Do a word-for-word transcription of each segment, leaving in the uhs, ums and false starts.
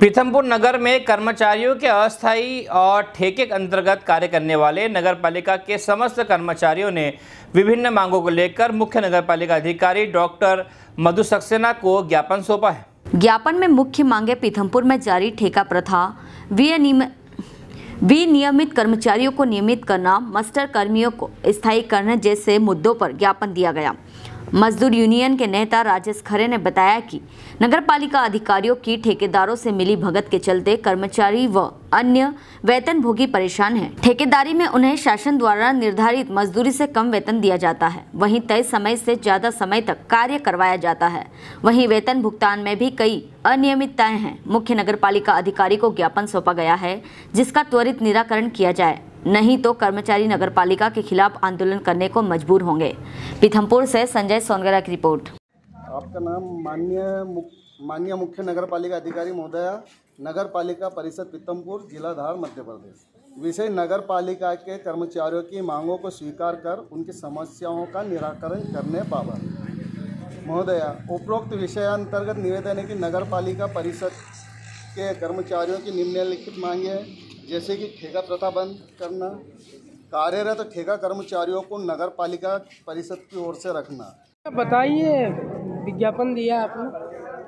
पीथमपुर नगर में कर्मचारियों के अस्थायी और ठेके के अंतर्गत कार्य करने वाले नगरपालिका के समस्त कर्मचारियों ने विभिन्न मांगों को लेकर मुख्य नगरपालिका अधिकारी डॉक्टर मधु सक्सेना को ज्ञापन सौंपा है। ज्ञापन में मुख्य मांगे पीथमपुर में जारी ठेका प्रथा, विनियमित कर्मचारियों को नियमित करना, मास्टर कर्मियों को स्थायी करने जैसे मुद्दों पर ज्ञापन दिया गया। मजदूर यूनियन के नेता राजेश खरे ने बताया कि नगरपालिका अधिकारियों की ठेकेदारों से मिली भगत के चलते कर्मचारी व अन्य वेतनभोगी परेशान हैं। ठेकेदारी में उन्हें शासन द्वारा निर्धारित मजदूरी से कम वेतन दिया जाता है, वहीं तय समय से ज्यादा समय तक कार्य करवाया जाता है। वहीं वेतन भुगतान में भी कई अनियमितताएं हैं। मुख्य नगरपालिका अधिकारी को ज्ञापन सौंपा गया है, जिसका त्वरित निराकरण किया जाए, नहीं तो कर्मचारी नगरपालिका के खिलाफ आंदोलन करने को मजबूर होंगे। पीथमपुर से संजय सोनगरा की रिपोर्ट। आपका नाम? माननीय माननीय मुख्य नगरपालिका अधिकारी महोदया, नगरपालिका परिषद पीथमपुर, जिला धार, मध्य प्रदेश। विषय नगरपालिका के कर्मचारियों की मांगों को स्वीकार कर उनकी समस्याओं का निराकरण करने बाबत। महोदया, उपरोक्त विषय अंतर्गत निवेदन है कि नगरपालिका परिषद के कर्मचारियों की निम्नलिखित मांगे हैं, जैसे कि ठेका प्रथा बंद करना, कार्यरत ठेका कर्मचारियों को नगरपालिका परिषद की ओर से रखना। बताइए, विज्ञापन दिया आपने।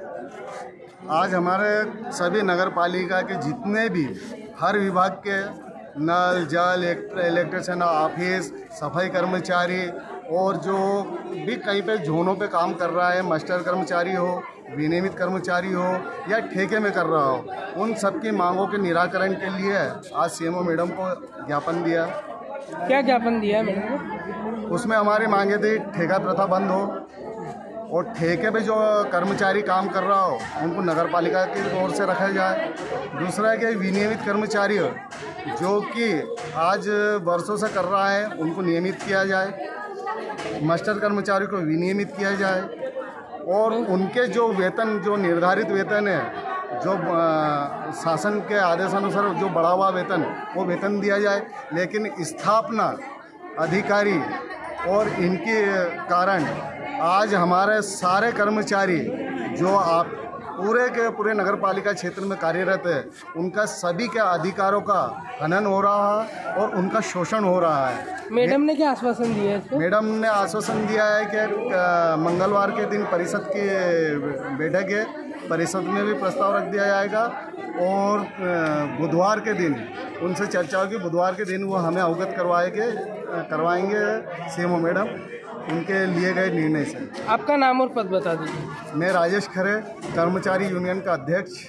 आज हमारे सभी नगरपालिका के जितने भी हर विभाग के नल, जल, इलेक्ट्रिशियन ऑफिस, सफाई कर्मचारी और जो भी कहीं पे जोनों पे काम कर रहा है, मास्टर कर्मचारी हो, विनियमित कर्मचारी हो या ठेके में कर रहा हो, उन सबकी मांगों के निराकरण के लिए आज सीएमओ मैडम को ज्ञापन दिया। क्या ज्ञापन दिया मैडम को? उसमें हमारी मांगे थी ठेका प्रथा बंद हो और ठेके पे जो कर्मचारी काम कर रहा हो उनको नगरपालिका की ओर से रखा जाए। दूसरा है कि विनियमित कर्मचारी हो जो कि आज वर्षों से कर रहा है उनको नियमित किया जाए, मास्टर कर्मचारी को विनियमित किया जाए और उनके जो वेतन जो निर्धारित वेतन है, जो आ, शासन के आदेशानुसार जो बढ़ा हुआ वेतन वो वेतन दिया जाए। लेकिन स्थापना अधिकारी और इनके कारण आज हमारे सारे कर्मचारी जो आप पूरे के पूरे नगरपालिका क्षेत्र में कार्यरत है, उनका सभी के अधिकारों का हनन हो रहा है और उनका शोषण हो रहा है। मैडम ने क्या आश्वासन दिया है इसको? मैडम ने आश्वासन दिया है कि मंगलवार के दिन परिषद की बैठक है, परिषद में भी प्रस्ताव रख दिया जाएगा और बुधवार के दिन उनसे चर्चा होगी। बुधवार के दिन वो हमें अवगत करवाएंगे करवाएंगे सीएमओ मैडम उनके लिए गए निर्णय से। आपका नाम और पद बता दीजिए। मैं राजेश खरे, कर्मचारी यूनियन का अध्यक्ष।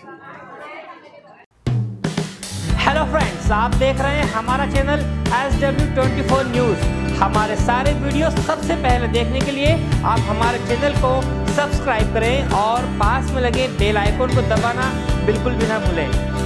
हेलो फ्रेंड्स, आप देख रहे हैं हमारा channel S W twenty four news. हमारे सारे वीडियो सबसे पहले देखने के लिए आप हमारे चैनल को सब्सक्राइब करें और पास में लगे बेल आइकन को दबाना बिल्कुल भी ना भूलें।